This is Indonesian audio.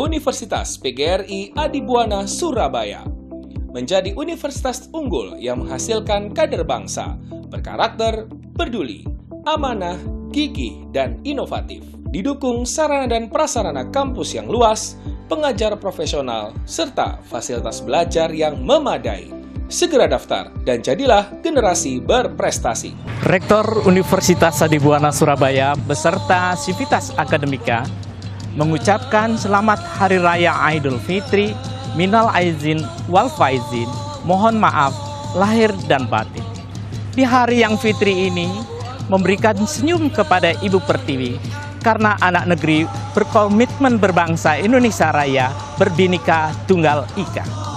Universitas PGRI Adibuana Surabaya menjadi universitas unggul yang menghasilkan kader bangsa, berkarakter, peduli, amanah, gigih, dan inovatif. Didukung sarana dan prasarana kampus yang luas, pengajar profesional, serta fasilitas belajar yang memadai. Segera daftar dan jadilah generasi berprestasi. Rektor Universitas Adibuana Surabaya beserta Sivitas Akademika mengucapkan selamat Hari Raya Idul Fitri, minal aizin wal faizin, mohon maaf lahir dan batin. Di hari yang fitri ini memberikan senyum kepada Ibu Pertiwi karena anak negeri berkomitmen berbangsa Indonesia Raya, berbhinneka tunggal ika.